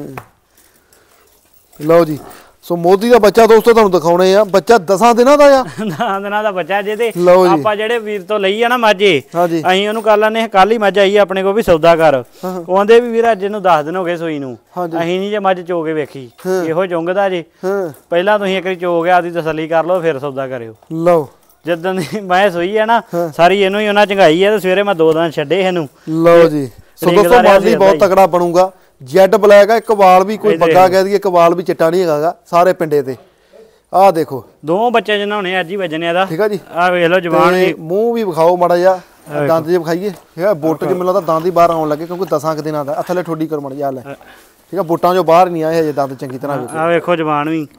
ਲਓ ਜੀ ਸੋ ਮੋਦੀ ਦਾ ਬੱਚਾ ਦੋਸਤੋ ਤੁਹਾਨੂੰ ਦਿਖਾਉਣੇ ਆ। ਬੱਚਾ 10 ਦਿਨਾਂ ਦਾ ਆ। 10 ਦਿਨਾਂ ਦਾ ਬੱਚਾ ਜੇ। ਤੇ ਆਪਾਂ ਜਿਹੜੇ ਵੀਰ ਤੋਂ ਲਈ ਆ ਨਾ ਮੱਝ, ਅਸੀਂ ਉਹਨੂੰ ਕਰ ਲੈਣੇ। ਕੱਲ ਹੀ ਮੱਝ ਆਈ ਆਪਣੇ ਕੋਲ ਵੀ ਸੌਦਾ ਕਰ। ਉਹ ਆਂਦੇ ਵੀ ਵੀਰ ਅੱਜ ਇਹਨੂੰ 10 ਦਿਨ ਹੋ ਗਏ ਸੂਈ ਨੂੰ, ਅਸੀਂ ਨਹੀਂ ਜੇ ਮੱਝ ਚੋ ਕੇ ਵੇਖੀ। ਇਹੋ ਚੁੰਗਦਾ ਜੇ। ਪਹਿਲਾਂ ਤੁਸੀਂ ਇੱਕ ਵਾਰੀ ਚੋ ਕੇ ਆਦੀ ਤਸੱਲੀ ਕਰ ਲਓ, ਫਿਰ ਸੌਦਾ ਕਰਿਓ। ਲਓ ਜਿੱਦਾਂ ਦੀ ਮੈਂ ਸੋਈ ਆ ਨਾ, ਸਾਰੀ ਇਹਨੂੰ ਹੀ ਉਹਨਾਂ ਚੰਗਾਈ ਆ। ਤੇ ਸਵੇਰੇ ਮੈਂ 2 ਦਿਨ ਛੱਡੇ ਇਹਨੂੰ। ਲਓ ਜੀ ਸੋ ਦੋਸਤੋ ਮਾਲੀ ਬਹੁਤ ਤਕੜਾ ਬਣੂਗਾ। ਜੈਡ ਬਲੈਕ ਆ। ਇੱਕ ਵਾਲ ਵੀ ਕੋਈ ਬੱਗਾ ਕਹਿ ਦਈਏ, ਇੱਕ ਵਾਲ ਵੀ ਚਿੱਟਾ ਨਹੀਂ ਹੈਗਾ ਸਾਰੇ ਪਿੰਡੇ ਤੇ। ਆਹ ਦੇਖੋ ਦੋ ਬੱਚੇ ਜਿੰਨਾ ਹੋਣੇ ਅੱਜ ਹੀ ਵੱਜਣੇ ਇਹਦਾ। ਠੀਕ ਆ ਜੀ। ਆਹ ਵੇਖ ਲਓ ਜਵਾਨ ਜੀ। ਮੂੰਹ ਵੀ ਵਿਖਾਓ ਮਾੜਾ ਜਿਹਾ, ਦੰਦ ਜੇ ਵਿਖਾਈਏ। ਠੀਕ ਆ। ਬੁੱਟ ਚ ਮੈਨੂੰ ਲੱਗਦਾ ਦੰਦ ਹੀ ਬਾਹਰ ਆਉਣ ਲੱਗੇ, ਕਿਉਂਕਿ 10 ਕੁ ਦਿਨਾਂ ਦਾ। ਥੱਲੇ ਠੋਡੀ ਕਰ ਮੜ ਜਾ ਲੈ। ਠੀਕ ਆ। ਬੁੱਟਾਂ ਚੋਂ ਬਾਹਰ ਨਹੀਂ ਆਏ ਹਜੇ ਦੰਦ ਚੰਗੀ ਤਰ੍ਹਾਂ। ਆਹ ਵੇਖੋ ਜਵਾਨ ਵੀ।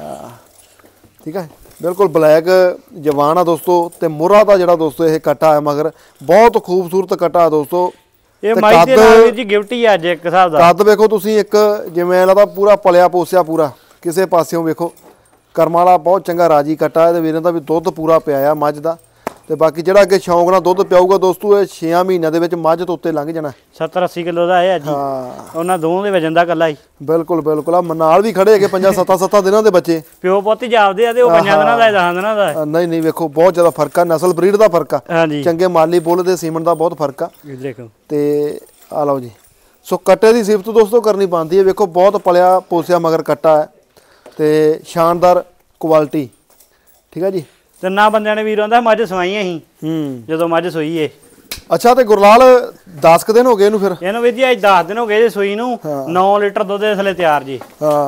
ਠੀਕ ਆ। ਬਿਲਕੁਲ ਬਲੈਕ ਜਵਾਨ ਆ ਦੋਸਤੋ। ਤੇ ਮੁਰਾ ਦਾ ਜਿਹੜਾ ਦੋਸਤੋ ਇਹ ਕੱਟਾ ਹੈ ਮਗਰ ਬਹੁਤ ਖੂਬਸੂਰਤ ਕੱਟਾ ਦੋਸਤੋ। ਇਹ ਮਾਈ ਦੇ ਨਾਲ ਵੀਰ ਜੀ ਗਿਫਟ ਹੀ ਅੱਜ ਇੱਕ ਹਿਸਾਬ ਦਾ। ਕੱਦ ਵੇਖੋ ਤੁਸੀਂ, ਇੱਕ ਜਿਵੇਂ ਲੱਗਦਾ ਪੂਰਾ ਪਲਿਆ ਪੋਸਿਆ ਪੂਰਾ ਕਿਸੇ ਪਾਸਿਓਂ। ਵੇਖੋ ਕਰਮਾਂ ਵਾਲਾ ਬਹੁਤ ਚੰਗਾ ਰਾਜੀ ਕੱਟਾ। ਇਹਦੇ ਵੀਰਾਂ ਦਾ ਵੀ ਦੁੱਧ ਪੂਰਾ ਪਿਆ ਆ ਮੱਝ ਦਾ। ਤੇ ਬਾਕੀ ਜਿਹੜਾ ਅੱਗੇ ਸ਼ੌਂਕ ਨਾਲ ਦੁੱਧ ਪਿਆਊਗਾ ਦੋਸਤੋ, ਇਹ 6 ਮਹੀਨਿਆਂ ਦੇ ਵਿੱਚ ਮੱਝ ਤੋਂ ਉੱਤੇ ਲੰਘ ਜਾਣਾ। 70-80 ਕਿਲੋ ਦਾ ਹੈ ਜੀ। ਉਹਨਾਂ ਦੋਵਾਂ ਦੇ ਵਜਨ ਦਾ ਕੱਲਾ ਹੀ। ਬਿਲਕੁਲ ਆ ਨਾਲ ਵੀ ਖੜੇ ਹੈਗੇ 5-7 ਦਿਨਾਂ ਦੇ ਬੱਚੇ। ਪਿਓ ਪੁੱਤ ਜਾਪਦੇ ਆ ਤੇ ਉਹ 5 ਦਿਨਾਂ ਦਾ 10 ਦਿਨਾਂ ਦਾ। ਨਹੀਂ ਵੇਖੋ ਬਹੁਤ ਜ਼ਿਆਦਾ ਫਰਕ ਆ। ਨਸਲ ਬਰੀਡ ਦਾ ਫਰਕ ਆ। ਚੰਗੇ ਮਾਲੀ ਬੁੱਲ ਦੇ ਸੀਮਨ ਦਾ ਬਹੁਤ ਫਰਕ ਆ। ਦੇਖੋ ਤੇ ਆ ਲਓ ਜੀ। ਸੋ ਕੱਟੇ ਦੀ ਸਿਫਤ ਦੋਸਤੋ ਕਰਨੀ ਬਣਦੀ ਹੈ। ਵੇਖੋ ਬਹੁਤ ਪਲਿਆ ਪੋਸਿਆ ਮਗਰ ਕੱਟਾ ਹੈ ਤੇ ਸ਼ਾਨਦਾਰ ਕੁਆਲਿਟੀ। ਠੀਕ ਹੈ ਜੀ। ਤਿੰਨਾਂ ਬੰਦਿਆਂ ਨੇ ਵੀਰ ਆਂਦਾ ਮੱਝ ਸਵਾਈ ਅਸੀਂ ਜਦੋਂ ਮੱਝ ਸੋਈ ਏ। ਅੱਛਾ। ਤੇ ਗੁਰਲਾਲ 10 ਕੁ ਦਿਨ ਹੋ ਗਏ ਇਹਨੂੰ? ਫਿਰ ਇਹਨੂੰ ਵੀਰ ਜੀ ਅੱਜ 10 ਦਿਨ ਹੋ ਗਏ ਜੇ ਸੋਈ ਨੂੰ। 9 ਲੀਟਰ ਦੁੱਧ ਦੇ ਥੱਲੇ ਤਿਆਰ ਜੀ।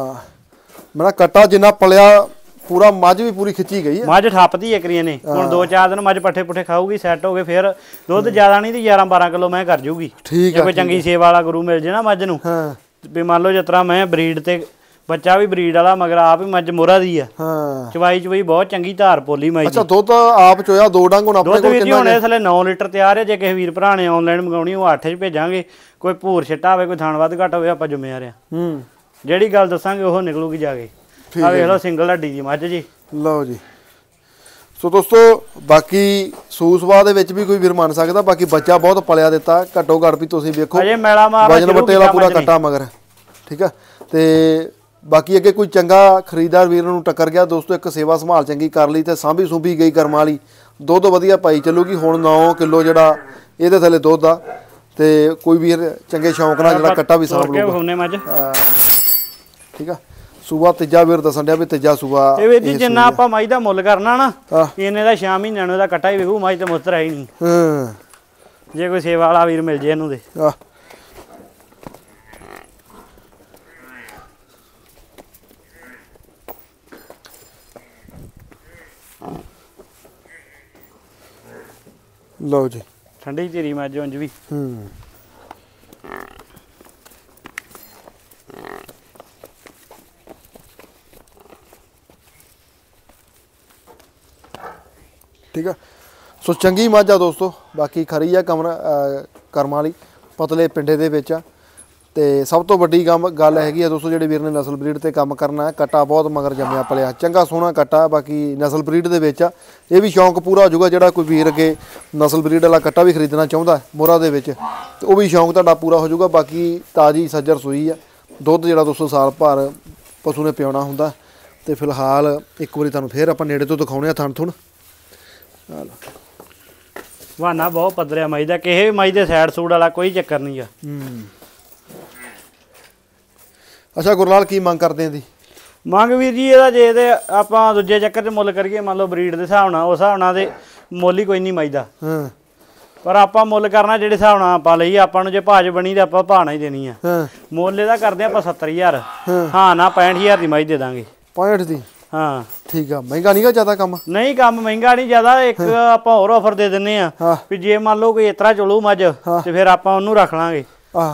ਮੇਰਾ ਕੱਟਾ ਜਿੰਨਾ ਪਲਿਆ ਪੂਰਾ, ਮੱਝ ਵੀ ਪੂਰੀ ਖਿੱਚੀ ਗਈ ਹੈ। ਮੱਝ ਠੱਪਦੀ ਇੱਕ ਰੀ ਨੇ। ਹੁਣ 2-4 ਦਿਨ ਮੱਝ ਪੱਠੇ ਪੁੱਠੇ ਖਾਊਗੀ, ਸੈੱਟ ਹੋ ਗਏ, ਫਿਰ ਦੁੱਧ ਜ਼ਿਆਦਾ ਨਹੀਂ ਤੇ 11-12 ਕਿਲੋ ਮੈਂ ਕਰ ਜੂਗੀ। ਠੀਕ ਹੈ। ਕੋਈ ਚੰਗੀ ਸੇਵਾ ਵਾਲਾ ਗੁਰੂ ਮਿਲ ਜੇ ਨਾ ਮੱਝ ਨੂੰ, ਵੀ ਮੰਨ ਲਓ ਜਿਸ ਤਰ੍ਹਾਂ ਮੈਂ ਬਰੀਡ ਤੇ ਬੱਚਾ ਵੀ ਬਰੀਡ ਵਾਲਾ ਮਗਰ ਆਪ ਹੀ ਮੱਝ ਮੋਹਰਾ ਦੀ ਆ। ਚਵਾਈ ਬਹੁਤ ਚੰਗੀ, ਧਾਰ ਪੋਲੀ ਮੱਝ। ਅੱਛਾ। ਦੁੱਧ ਆਪ ਚੋਇਆ 2 ਡੰਗ। ਹੁਣ ਆਪਣੇ ਕੋਲ ਕਿੰਨਾ ਹੁਣ ਥੱਲੇ 9 ਲੀਟਰ ਤਿਆਰ ਹੈ। ਜੇ ਕਿਸੇ ਵੀਰ ਭਰਾ ਨੇ ਆਨਲਾਈਨ ਮੰਗਾਉਣੀ ਉਹ 8 ਚ ਭੇਜਾਂਗੇ। ਕੋਈ ਭੂਰ ਛਿੱਟਾ ਹੋਵੇ, ਕੋਈ ਥਾਣ ਵੱਧ ਘੱਟ ਹੋਵੇ, ਆਪਾਂ ਜ਼ਿੰਮੇਵਾਰ ਆ। ਜਿਹੜੀ ਗੱਲ ਦੱਸਾਂਗੇ ਉਹ ਨਿਕਲੂਗੀ ਜਾ ਕੇ। ਆ ਵੇਖ ਲਓ ਸਿੰਗਲ ਹੱਡੀ ਦੀ ਮੱਝ ਜੀ। ਲਓ ਜੀ ਸੋ ਦੋਸਤੋ ਬਾਕੀ ਸੂਸਵਾ ਦੇ ਵਿੱਚ ਵੀ ਕੋਈ ਵੀਰ ਮੰਨ ਸਕਦਾ। ਬਾਕੀ ਬੱਚਾ ਬਹੁਤ ਪਲਿਆ ਦਿੱਤਾ। ਘੱਟੋ ਘੱਟ ਵੀ ਤੁਸੀਂ ਵੇਖੋ ਵਜਨ ਵੱਟੇ ਵਾਲਾ ਪੂਰਾ ਕੱਟਾ ਮਗਰ। ਠੀਕ ਆ। ਤੇ ਬਾਕੀ ਅੱਗੇ ਕੋਈ ਚੰਗਾ ਖਰੀਦਦਾਰ ਵੀਰ ਨੂੰ ਟੱਕਰ ਗਿਆ ਦੋਸਤੋ, ਇੱਕ ਸੇਵਾ ਸੰਭਾਲ ਚੰਗੀ ਕਰ ਲਈ ਤੇ ਸਾਂਭੀ ਸੁੰਭੀ ਗਈ ਕਰਮਾਂ ਵਾਲੀ, ਦੁੱਧ ਵਧੀਆ ਪਾਈ ਚੱਲੂਗੀ। ਹੁਣ 9 ਕਿਲੋ ਜਿਹੜਾ ਇਹਦੇ ਥੱਲੇ ਦੁੱਧ ਆ। ਤੇ ਕੋਈ ਵੀਰ ਚੰਗੇ ਸ਼ੌਂਕ ਨਾਲ ਜਿਹੜਾ ਕੱਟਾ ਵੀ ਸਾਂਭ ਲੂਗਾ। ਠੀਕ ਆ। ਸੂਬਾ ਤੀਜਾ ਵੀਰ ਦੱਸਣ ਡਿਆ ਵੀ ਤੀਜਾ ਸੂਬਾ। ਇਹ ਵੀਰ ਜੀ ਜਿੰਨਾ ਆਪਾਂ ਮੱਝ ਦਾ ਮੁੱਲ ਕਰਨਾ ਨਾ, ਇਹਨੇ ਦਾ 6 ਮਹੀਨਿਆਂ ਨੂੰ ਇਹਦਾ ਕੱਟਾ ਹੀ ਵੇਖੂ। ਮੱਝ ਤੇ ਮੁੱਤਰ ਹੈ ਹੀ ਨਹੀਂ। ਜੇ ਕੋਈ ਸੇਵਾ ਵਾਲਾ ਵੀਰ ਮਿਲ ਜੇ ਇਹਨੂੰ ਦੇ। ਲਓ ਜੀ ਠੰਡੀ ਧੀਰੀ ਮੱਝ ਉਂਝ ਵੀ। ਠੀਕ ਆ। ਸੋ ਚੰਗੀ ਮੱਝ ਆ ਦੋਸਤੋ। ਬਾਕੀ ਖਰੀ ਆ ਕਰਮਾਂ ਵਾਲੀ, ਪਤਲੇ ਪਿੰਡੇ ਦੇ ਵਿੱਚ ਆ। ਤੇ ਸਭ ਤੋਂ ਵੱਡੀ ਗੱਲ ਹੈਗੀ ਆ ਦੋਸਤੋ, ਜਿਹੜੇ ਵੀਰ ਨੇ ਨਸਲ ਬਰੀਡ ਤੇ ਕੰਮ ਕਰਨਾ ਹੈ, ਕੱਟਾ ਬਹੁਤ ਮਗਰ ਜੰਮਿਆ ਪਲਿਆ, ਚੰਗਾ ਸੋਹਣਾ ਕੱਟਾ। ਬਾਕੀ ਨਸਲ ਬਰੀਡ ਦੇ ਵਿੱਚ ਆ। ਇਹ ਵੀ ਸ਼ੌਂਕ ਪੂਰਾ ਹੋ ਜਾਊਗਾ। ਜਿਹੜਾ ਕੋਈ ਵੀਰ ਅੱਗੇ ਨਸਲ ਬਰੀਡ ਵਾਲਾ ਕੱਟਾ ਵੀ ਖਰੀਦਣਾ ਚਾਹੁੰਦਾ ਮੋਹਰਾ ਦੇ ਵਿੱਚ, ਤੇ ਉਹ ਵੀ ਸ਼ੌਂਕ ਤੁਹਾਡਾ ਪੂਰਾ ਹੋ ਜਾਊਗਾ। ਬਾਕੀ ਤਾਜ਼ੀ ਸੱਜਰ ਸੂਈ ਆ। ਦੁੱਧ ਜਿਹੜਾ 200 ਸਾਲ ਭਰ ਪਸ਼ੂ ਨੇ ਪਿਆਉਣਾ ਹੁੰਦਾ। ਤੇ ਫਿਲਹਾਲ ਇੱਕ ਵਾਰੀ ਤੁਹਾਨੂੰ ਫੇਰ ਆਪਾਂ ਨੇੜੇ ਤੋਂ ਦਿਖਾਉਣੇ ਆ ਥਣ ਥੁਣ। ਆ ਲਓ ਵਾਨਾ ਬਹੁਤ ਪੱਧਰਿਆ ਮਾਈ ਦਾ, ਕਿਸੇ ਵੀ ਮਾਈ ਦੇ ਸਾਈਡ ਸੂਡ ਵਾਲਾ ਕੋਈ ਚੱਕਰ ਨਹੀਂ ਆ। ਅੱਛਾ ਗੁਰਲਾਲ ਕੀ ਮੰਗ ਕਰਦੇ ਆਂ ਦੀ? ਮੰਗ ਵੀਰ ਜੀ ਇਹਦਾ ਜੇ ਤੇ ਆਪਾਂ ਦੂਜੇ ਚੱਕਰ 'ਚ ਮੁੱਲ ਕਰੀਏ, ਮੰਨ ਲਓ ਬਰੀਡ ਦੇ ਹਿਸਾਬ ਨਾਲ, ਉਸ ਹਿਸਾਬ ਨਾਲ ਤੇ ਮੁੱਲ ਹੀ ਕੋਈ ਨਹੀਂ ਮਾਈ ਦਾ। ਪਰ ਆਪਾਂ ਮੁੱਲ ਕਰਨਾ ਜਿਹੜੇ ਹਿਸਾਬ ਨਾਲ ਆਪਾਂ ਲਈ, ਆਪਾਂ ਨੂੰ ਜੇ ਭਾਜ ਬਣੀ ਤੇ ਆਪਾਂ ਭਾਣਾ ਹੀ ਦੇਣੀ ਆ। ਮੁੱਲ ਇਹਦਾ ਕਰਦੇ ਆਪਾਂ 70000। ਹਾਂ ਨਾ 65000 ਦੀ ਮਾਈ ਦੇ ਦਾਂਗੇ। 65 ਦੀ? ਹਾਂ ਠੀਕ ਆ। ਮਹਿੰਗਾ ਨਹੀਂਗਾ ਜ਼ਿਆਦਾ ਕੰਮ? ਨਹੀਂ ਕੰਮ ਮਹਿੰਗਾ ਨਹੀਂ ਜ਼ਿਆਦਾ। ਇੱਕ ਆਪਾਂ ਹੋਰ ਆਫਰ ਦੇ ਦਿੰਨੇ ਆ ਵੀ ਜੇ ਮੰਨ ਲਓ ਕੋਈ ਇਤਰਾ ਚਲੂ ਮੱਝ ਤੇ ਫਿਰ ਆਪਾਂ ਉਹਨੂੰ ਰੱਖ ਲਾਂਗੇ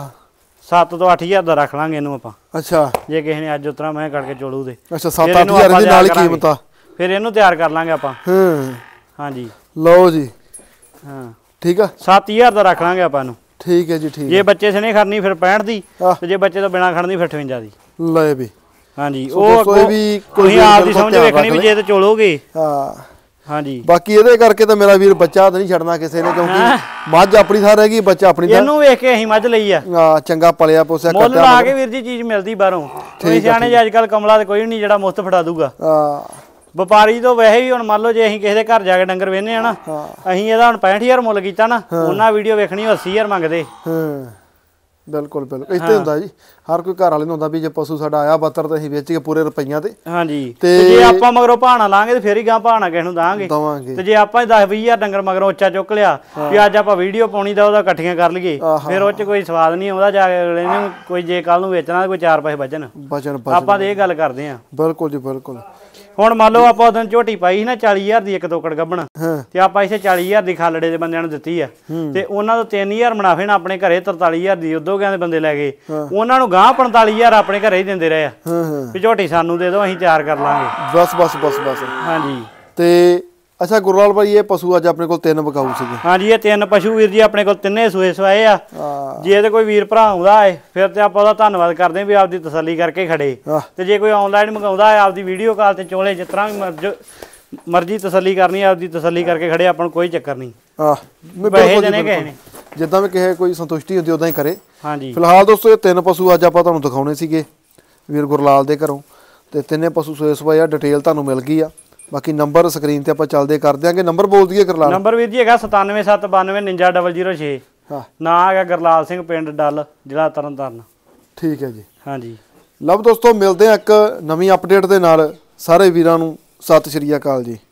7 ਤੋਂ 8000 ਦਾ ਰੱਖ ਲਾਂਗੇ ਇਹਨੂੰ ਆਪਾਂ। ਅੱਛਾ ਜੇ ਕਿਸੇ ਨੇ ਅੱਜ ਉਤਰਾ ਮੈਂ ਕਰਕੇ ਚੋਲੂ ਦੇ। ਅੱਛਾ 7-8000 ਦੀ ਨਾਲ ਹੀ ਕੀਮਤ ਆ, ਫਿਰ ਇਹਨੂੰ ਤਿਆਰ ਕਰ ਲਾਂਗੇ ਆਪਾਂ। ਹਾਂਜੀ ਲਓ ਜੀ। ਹਾਂ ਠੀਕ ਆ 7000 ਦਾ ਰੱਖ ਲਾਂਗੇ ਆਪਾਂ ਇਹਨੂੰ। ਠੀਕ ਹੈ ਜੀ ਠੀਕ। ਜੇ ਬੱਚੇ ਸਨੇ ਖੜਨੀ ਫਿਰ 65 ਦੀ, ਤੇ ਜੇ ਬੱਚੇ ਤੋਂ ਬਿਨਾ ਖੜਨੀ ਫਿਰ 58 ਦੀ। ਲੈ ਵੀ ਹਾਂਜੀ ਉਹ ਕੋਈ ਵੀ ਕੋਈ ਆਪ ਦੀ ਸਮਝ ਵੇਖਣੀ ਵੀ ਜੇ ਤੇ ਚੋਲੋਗੇ। ਹਾਂ ਹਾਂਜੀ ਬਾਕੀ ਇਹਦੇ ਕਰਕੇ ਤਾਂ ਮੇਰਾ ਵੀਰ ਬੱਚਾ ਤਾਂ ਨਹੀਂ ਛੱਡਣਾ ਕਿਸੇ ਨੇ, ਕਿਉਂਕਿ ਮੱਝ ਆਪਣੀ ਥਾਂ ਰਹਿ ਗਈ, ਬੱਚਾ ਆਪਣੀ ਥਾਂ। ਇਹਨੂੰ ਵੇਖ ਕੇ ਅਸੀਂ ਮੱਝ ਲਈ ਆ। ਚੰਗਾ ਪਲਿਆ ਪੋਸਿਆ ਮੁੱਲ ਲਾ ਕੇ ਵੀਰ ਜੀ ਚੀਜ਼ ਮਿਲਦੀ ਬਾਹਰੋਂ। ਕੋਈ ਸਿਆਣੇ ਜੇ ਅੱਜ ਕੱਲ ਕਮਲਾ ਤੇ ਕੋਈ ਨਹੀਂ ਜਿਹੜਾ ਮੁਫਤ ਫੜਾ ਦੂਗਾ। ਵਪਾਰੀ ਤੋਂ ਵੈਸੇ ਵੀ ਹੁਣ ਮੰਨ ਲਓ ਜੇ ਅਸੀਂ ਕਿਸੇ ਦੇ ਘਰ ਜਾ ਕੇ ਡੰਗਰ ਵੇਹਨੇ ਆ ਨਾ, ਅਸੀਂ ਇਹਦਾ ਹੁਣ 65000 ਮੁੱਲ ਕੀਤਾ ਨਾ, ਉਹਨਾਂ ਵੀਡੀਓ ਵੇਖਣੀ 80000 ਮੰਗਦੇ। ਬਿਲਕੁਲ ਬਿਲਕੁਲ ਇੱਥੇ ਹੁੰਦਾ ਜੀ, ਹਰ ਕੋਈ ਘਰ ਵਾਲੇ ਨੂੰ ਹੁੰਦਾ ਵੀ ਜੇ ਪਸ਼ੂ ਸਾਡਾ ਆਇਆ ਬੱਤਰ ਤੇ ਅਸੀਂ ਵੇਚ ਕੇ ਪੂਰੇ ਰੁਪਈਆਂ ਤੇ। ਹਾਂਜੀ ਤੇ ਜੇ ਆਪਾਂ ਮਗਰੋਂ ਭਾਣਾ ਲਾਂਗੇ ਤੇ ਫੇਰ ਹੀ ਗਾਂ ਭਾਣਾ ਕਿਸੇ ਨੂੰ ਦਾਂਗੇ। ਤੇ ਜੇ ਆਪਾਂ 10-20000 ਡੰਗਰ ਮਗਰੋਂ ਉੱਚਾ ਚੁੱਕ ਲਿਆ ਵੀ ਅੱਜ ਆਪਾਂ ਵੀਡੀਓ ਪਾਉਣੀ ਦਾ ਉਹਦਾ ਇਕੱਠੀਆਂ ਕਰ ਲਈਏ, ਫਿਰ ਉਹ ਚ ਕੋਈ ਸਵਾਦ ਨਹੀਂ ਆਉਂਦਾ। ਜਾ ਕੇ ਅਗਲੇ ਨੂੰ ਕੋਈ ਜੇ ਕੱਲ ਨੂੰ ਵੇਚਣਾ ਕੋਈ 4 ਪੈਸੇ ਬਚਣ ਆਪਾਂ ਤੇ ਇਹ ਗੱਲ ਕਰਦੇ ਆ। ਬਿਲਕੁਲ ਜੀ ਬਿਲਕੁਲ। ਹੁਣ ਮੰਨ ਲਓ ਆਪਾਂ ਉਦੋਂ ਝੋਟੀ ਪਾਈ ਸੀ ਨਾ 40000 ਦੀ ਇੱਕ ਤੋਕੜ ਗੱਭਣ, ਤੇ ਆਪਾਂ ਇਸੇ 40000 ਦੀ ਖਾਲੜੇ ਦੇ ਬੰਦਿਆਂ ਨੂੰ ਦਿੱਤੀ ਆ, ਤੇ ਉਹਨਾਂ ਤੋਂ 3000 ਮੁਨਾਫੇ ਨਾਲ ਆਪਣੇ ਘਰੇ 43000 ਦੀ ਉਦੋਂ ਦੇ ਬੰਦੇ ਲੈ ਗਏ। ਉਹਨਾਂ ਨੂੰ ਗਾਂ 45000 ਆਪਣੇ ਘਰੇ ਹੀ ਦਿੰਦੇ ਰਹੇ ਆ ਵੀ ਝੋਟੀ ਸਾਨੂੰ ਦੇ ਦਿਓ ਅਸੀਂ ਤਿਆਰ ਕਰ ਲਾਂਗੇ। ਬਸ ਬਸ ਬਸ ਬਸ। ਹਾਂਜੀ ਤੇ ਅੱਛਾ ਗੁਰਲਾਲ ਭਾਈ ਇਹ ਪਸ਼ੂ ਅੱਜ ਆਪਣੇ ਕੋਲ 3 ਵਿਕਾਊ ਸੀਗੇ? ਹਾਂਜੀ ਇਹ 3 ਪਸ਼ੂ ਵੀਰ ਜੀ ਆਪਣੇ ਕੋਲ ਤਿੰਨੇ ਸੂਏ ਸਵਾਏ ਆ। ਜੇ ਤੇ ਕੋਈ ਵੀਰ ਭਰਾ ਆਉਂਦਾ ਹੈ ਫਿਰ ਤੇ ਆਪਾਂ ਉਹਦਾ ਧੰਨਵਾਦ ਕਰਦੇ ਹਾਂ ਵੀ ਆਪਦੀ ਤਸੱਲੀ ਕਰਕੇ ਖੜੇ। ਤੇ ਜੇ ਕੋਈ ਆਨਲਾਈਨ ਮੰਗਾਉਂਦਾ ਹੈ ਆਪਦੀ ਵੀਡੀਓ ਕਾਲ ਤੇ ਚੋਲੇ ਜਿਸ ਤਰ੍ਹਾਂ ਵੀ ਮਰਜ਼ੀ ਤਸੱਲੀ ਕਰਨੀ, ਆਪਦੀ ਤਸੱਲੀ ਕਰਕੇ ਖੜੇ, ਆਪਾਂ ਨੂੰ ਕੋਈ ਚੱਕਰ ਨਹੀਂ। ਪੈਸੇ ਦੇਣੇ ਕਿਸੇ ਨੇ, ਜਿੱਦਾਂ ਵੀ ਕਿਸੇ ਕੋਈ ਸੰਤੁਸ਼ਟੀ ਹੁੰਦੀ ਉਦਾਂ ਹੀ ਕਰੇ। ਹਾਂਜੀ ਫਿਲਹਾਲ ਦੋਸਤੋ ਇਹ 3 ਪਸ਼ੂ ਅੱਜ ਆਪਾਂ ਤੁਹਾਨੂੰ ਦਿਖਾਉਣੇ ਸੀਗੇ ਵੀਰ ਗੁਰਲਾਲ ਦੇ ਘਰੋਂ, ਤੇ ਤਿੰਨੇ ਪਸ਼ੂ ਸੋਏ ਸਵਾਏ ਆ। ਡਿਟੇਲ ਤੁਹਾਨੂੰ ਮਿਲ ਗਈ ਆ। ਬਾਕੀ ਨੰਬਰ ਸਕਰੀਨ ਤੇ ਆਪਾਂ ਚੱਲਦੇ ਕਰ ਦਿਆਂਗੇ। ਨੰਬਰ ਬੋਲ ਦਈਏ ਗੁਰਲਾਲ? ਨੰਬਰ ਵੀਰ ਜੀ ਹੈਗਾ 9772999006। ਨਾਂ ਹੈਗਾ ਗੁਰਲਾਲ ਸਿੰਘ, ਪਿੰਡ ਡੱਲ, ਜ਼ਿਲ੍ਹਾ ਤਰਨਤਾਰਨ। ਠੀਕ ਹੈ ਜੀ। ਹਾਂਜੀ ਲਓ ਦੋਸਤੋ ਮਿਲਦੇ ਆ ਇੱਕ ਨਵੀਂ ਅਪਡੇਟ ਦੇ ਨਾਲ। ਸਾਰੇ ਵੀਰਾਂ ਨੂੰ ਸਤਿ ਸ਼੍ਰੀ ਅਕਾਲ ਜੀ।